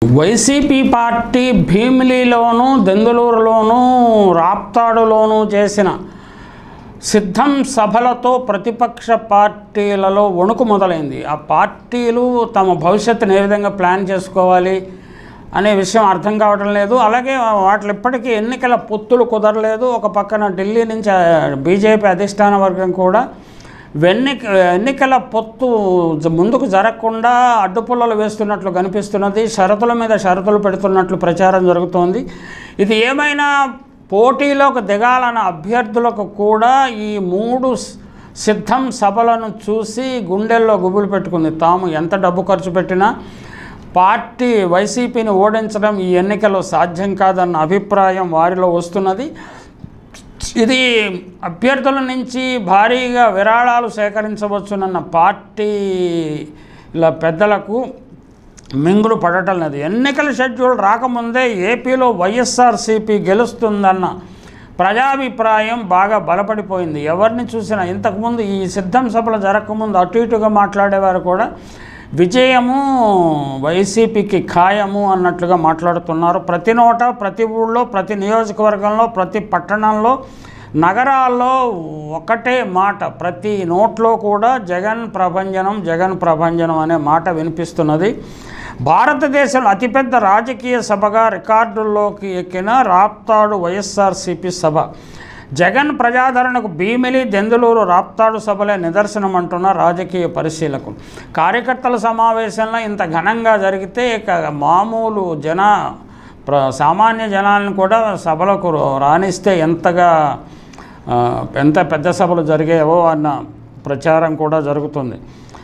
YCP party భీమిలిలోను, దెందులూరులోను, రాప్తాడులోను చేసిన సిద్ధం సభలతో ప్రతిపక్ష పార్టీలలో వణుకు మొదలైంది. ఆ పార్టీలు తమ భవిష్యత్తును ఏ విధంగా ప్లాన్ చేసుకోవాలి అనే విషయం అర్థం కావడం లేదు. అలాగే వాటి ఇప్పటికీ ఎన్నికల పొత్తులు కుదరలేదు. ఒక పక్కన ఢిల్లీ నుంచి బీజేపీ అధిష్టాన వర్గం కూడా ఎన్నికల పొత్తు ముందుకు జరగకుండా అడ్డుపుల్లలు వేస్తున్నట్లు కనిపిస్తున్నది. షరతుల మీద షరతులు పెడుతున్నట్లు ప్రచారం జరుగుతోంది. ఇది ఏమైనా పోటీలోకి దిగాలన్న అభ్యర్థులకు కూడా ఈ 3 సిద్ధం సభలను చూసి గుండెల్లో గుబులు పెట్టుకుంది. తాము ఎంత డబ్బు ఖర్చు పెట్టినా పార్టీ వైసీపీని ఓడించడం ఈ ఎన్నికల్లో సాధ్యం కాదన్న అభిప్రాయం వారిలో వస్తున్నది. ఇది అభ్యర్థుల నుంచి భారీగా విరాళాలు సేకరించవచ్చునన్న పార్టీల పెద్దలకు మింగులు పడటం లేదు. ఎన్నికల షెడ్యూల్ రాకముందే ఏపీలో వైఎస్ఆర్సీపీ గెలుస్తుందన్న ప్రజాభిప్రాయం బాగా బలపడిపోయింది. ఎవరిని చూసినా ఇంతకుముందు ఈ సిద్ధం సభలు జరగకముందు అటు ఇటుగా మాట్లాడేవారు కూడా విజయము వైసీపీకి ఖాయము అన్నట్లుగా మాట్లాడుతున్నారు. ప్రతి నోట, ప్రతి ఊళ్ళో, ప్రతి నియోజకవర్గంలో, ప్రతి పట్టణంలో, నగరాల్లో ఒకటే మాట, ప్రతి నోట్లో కూడా జగన్ ప్రభంజనం, జగన్ ప్రభంజనం అనే మాట వినిపిస్తున్నది. భారతదేశంలో అతిపెద్ద రాజకీయ సభగా రికార్డుల్లోకి ఎక్కిన రాప్తాడు వైఎస్ఆర్సీపీ సభ. జగన్ ప్రజాదరణకు భీమిలి, దెందులూరు, రాప్తాడు సభలే నిదర్శనం అంటున్న రాజకీయ పరిశీలకులు. కార్యకర్తల సమావేశంలో ఇంత ఘనంగా జరిగితే ఇక మామూలు సామాన్య జనాలను కూడా సభలకు రాణిస్తే ఎంత పెద్ద సభలు జరిగేవో అన్న ప్రచారం కూడా జరుగుతుంది.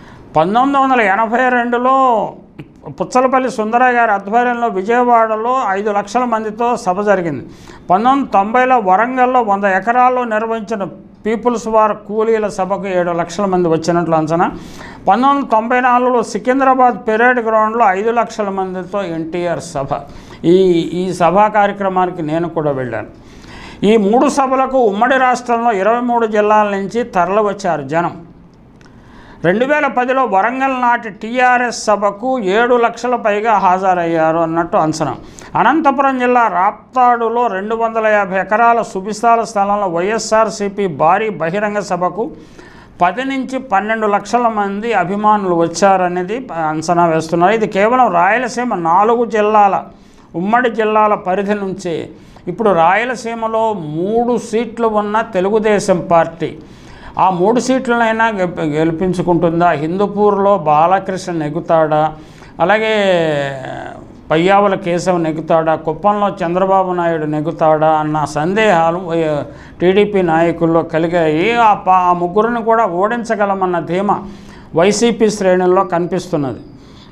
1982లో పుచ్చలపల్లి సుందరయ్య గారి ఆధ్వర్యంలో విజయవాడలో 5 లక్షల మందితో సభ జరిగింది. 1990లో వరంగల్లో 100 ఎకరాల్లో నిర్వహించిన పీపుల్స్ వార్ కూలీల సభకు 7 లక్షల మంది వచ్చినట్లు అంచనా. 1994లో సికింద్రాబాద్ పెరేడ్ గ్రౌండ్లో 5 లక్షల మందితో ఎన్టీఆర్ సభ. ఈ సభా కార్యక్రమానికి నేను కూడా వెళ్ళాను. ఈ 3 సభలకు ఉమ్మడి రాష్ట్రంలో 23 జిల్లాల నుంచి తరలివచ్చారు జనం. 2010లో వరంగల్ నాటి టీఆర్ఎస్ సభకు 7 లక్షల పైగా హాజరయ్యారు అన్నట్టు అంచనా. అనంతపురం జిల్లా రాప్తాడులో 250 ఎకరాల సువిశాల స్థలంలో వైఎస్ఆర్సీపీ భారీ బహిరంగ సభకు 10 నుంచి 12 లక్షల మంది అభిమానులు వచ్చారనేది అంచనా వేస్తున్నారు. ఇది కేవలం రాయలసీమ 4 జిల్లాల ఉమ్మడి జిల్లాల పరిధి నుంచే. ఇప్పుడు రాయలసీమలో 3 సీట్లు ఉన్న తెలుగుదేశం పార్టీ ఆ 3 సీట్లనైనా గెలిపించుకుంటుందా? హిందూపూర్లో బాలకృష్ణ నెగ్గుతాడా? అలాగే పయ్యావుల కేశవ్ నెగ్గుతాడా? కుప్పంలో చంద్రబాబు నాయుడు నెగ్గుతాడా అన్న సందేహాలు టీడీపీ నాయకుల్లో కలిగాయి. ఆ ముగ్గురిని కూడా ఓడించగలమన్న ధీమా వైసీపీ శ్రేణుల్లో కనిపిస్తున్నది.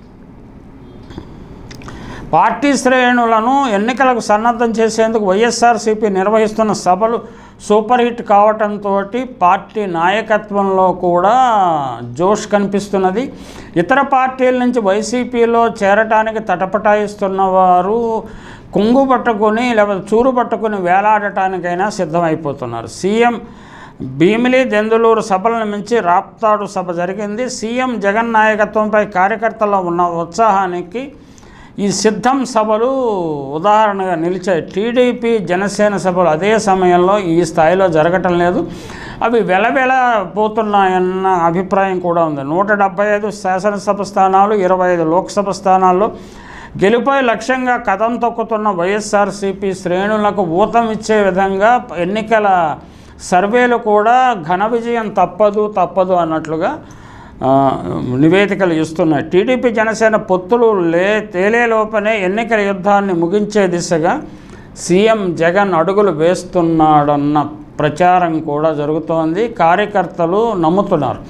పార్టీ శ్రేణులను ఎన్నికలకు సన్నద్ధం చేసేందుకు వైఎస్ఆర్సీపీ నిర్వహిస్తున్న సభలు సూపర్ హిట్ కావడంతో పార్టీ నాయకత్వంలో కూడా జోష్ కనిపిస్తున్నది. ఇతర పార్టీల నుంచి వైసీపీలో చేరటానికి తటపటాయిస్తున్న వారు కొంగు పట్టుకొని లేకపోతే చూరు పట్టుకొని వేలాడటానికైనా సిద్ధమైపోతున్నారు. సీఎం భీమిలి, దెందులూరు సభలను మించి రాప్తాడు సభ జరిగింది. సీఎం జగన్ నాయకత్వంపై కార్యకర్తల్లో ఉన్న ఉత్సాహానికి ఈ సిద్ధం సభలు ఉదాహరణగా నిలిచాయి. టీడీపీ జనసేన సభలు అదే సమయంలో ఈ స్థాయిలో జరగటం లేదు. అవి వెలవెలపోతున్నాయన్న అభిప్రాయం కూడా ఉంది. 175 శాసనసభ స్థానాలు, 25 లోక్సభ స్థానాల్లో గెలుపై లక్ష్యంగా కదం తొక్కుతున్న వైఎస్ఆర్సీపీ శ్రేణులకు ఊతమిచ్చే విధంగా ఎన్నికల సర్వేలు కూడా ఘన విజయం తప్పదు అన్నట్లుగా నివేదికలు ఇస్తున్నాయి. టీడీపీ జనసేన పొత్తులు తేలేలోపనే ఎన్నికల యుద్ధాన్ని ముగించే దిశగా సీఎం జగన్ అడుగులు వేస్తున్నాడన్న ప్రచారం కూడా జరుగుతోంది. కార్యకర్తలు నమ్ముతున్నారు.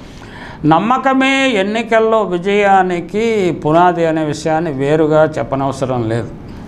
నమ్మకమే ఎన్నికల్లో విజయానికి పునాది అనే విషయాన్ని వేరుగా చెప్పనవసరం లేదు.